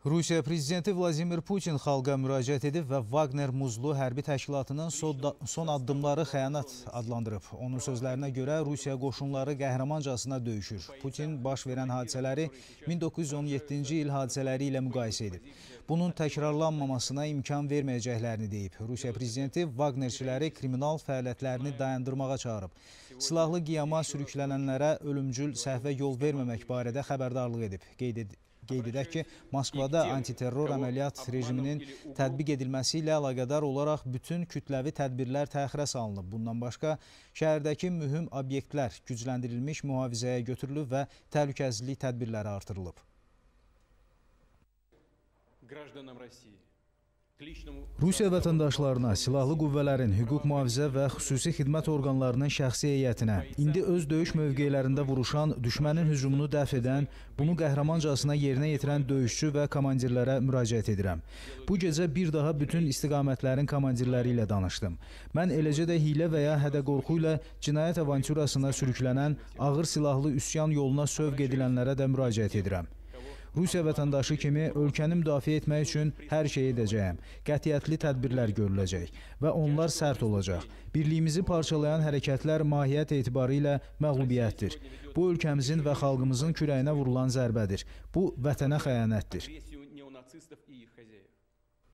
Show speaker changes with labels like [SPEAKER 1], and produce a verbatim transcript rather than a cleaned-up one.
[SPEAKER 1] Rusiya prezidenti Vladimir Putin xalqa müraciət edib və Wagner Muzlu hərbi təşkilatının son addımları xəyanət adlandırıb. Onun sözlərinə görə Rusiya qoşunları qəhrəmancasına döyüşür. Putin baş verən hadisələri min doqquz yüz on yeddinci il hadisələri ilə müqayisə edib. Bunun təkrarlanmamasına imkan verməyəcəklərini deyib. Rusiya prezidenti Wagnerçiləri kriminal fəaliyyətlərini dayandırmağa çağırıb. Silahlı qiyama sürüklənənlərə ölümcül səhvə yol verməmək barədə xəbərdarlıq edib. Qeyd edib. Qeyd edək ki, Moskvada antiterror əməliyyat rejiminin tətbiq edilməsi ilə əlaqədar olaraq bütün kütləvi tədbirlər təxirə salınıb. Bundan başqa, şəhərdəki mühüm obyektlər gücləndirilmiş mühafizəyə götürülüb və təhlükəsizlik tədbirləri artırılıb. Rusiya vətəndaşlarına, silahlı qüvvələrin, hüquq mühafizə və xüsusi xidmət orqanlarının şəxsi heyətinə, indi öz döyüş mövqelərində vuruşan, düşmənin hücumunu dəf edən, bunu qəhrəmancasına yerinə yetirən döyüşçü və komandirlərə müraciət edirəm. Bu gecə bir daha bütün istiqamətlərin komandirləri ilə danışdım. Mən eləcə də hiylə və ya hədə-qorxu ilə cinayət avanturasına sürüklənən, ağır silahlı üsyan yoluna sövq edilənlərə də müraciət edirəm. Rusiya vətəndaşı kimi ölkəni müdafiə etmək üçün hər şey edəcəyəm. Qətiyyətli tədbirlər görüləcək və onlar sərt olacaq. Birliyimizi parçalayan hərəkətlər mahiyyət etibarı ilə məğlubiyyətdir. Bu ölkəmizin və xalqımızın kürəyinə vurulan zərbədir. Bu vətənə xəyanətdir.